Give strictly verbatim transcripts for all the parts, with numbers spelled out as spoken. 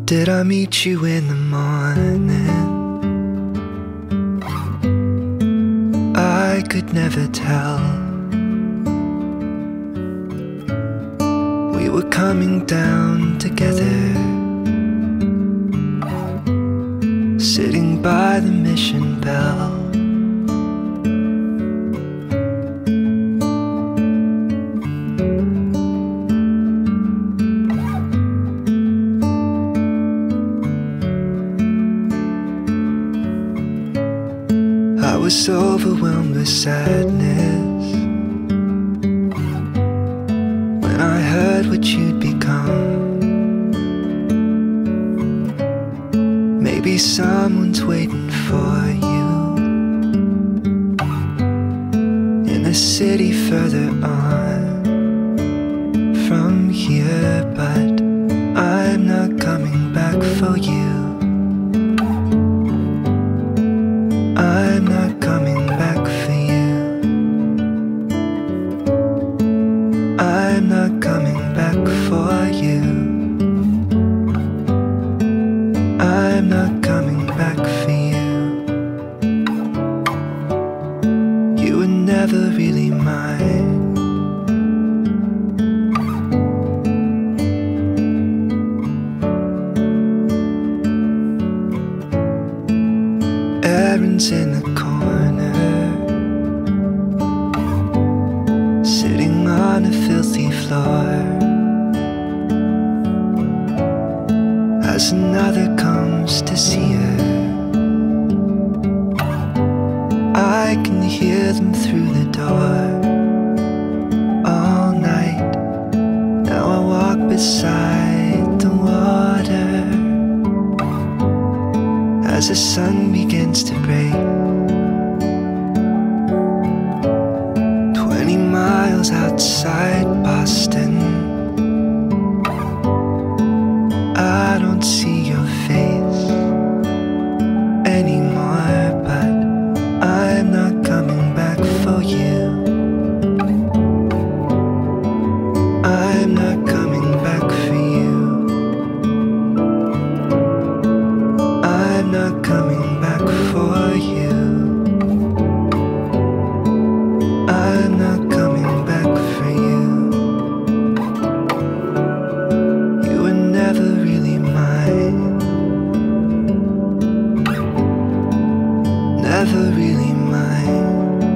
Did I meet you in the morning? I could never tell. We were coming down together, sitting by the mission bell. I was overwhelmed with sadness when I heard what you'd become. Maybe someone's waiting for you in a city further on from here, but I'm not coming back for you. I'm not coming back for you. I'm not coming back for you. I'm not coming back for you. You were never really mine. Erin's in the corner, sitting on a filthy floor, as another comes to see her. I can hear them through the door all night. Now I walk beside the water as the sun begins to break. Twenty miles outside Boston, I don't see your face anymore, but I'm not coming back for you. I'm not coming back for you. I'm not coming back for you. I'm not coming back for you. You were never really mine. Never really mine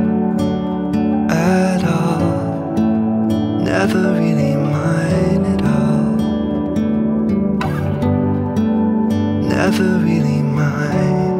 at all. Never really mine at all. Never really mine.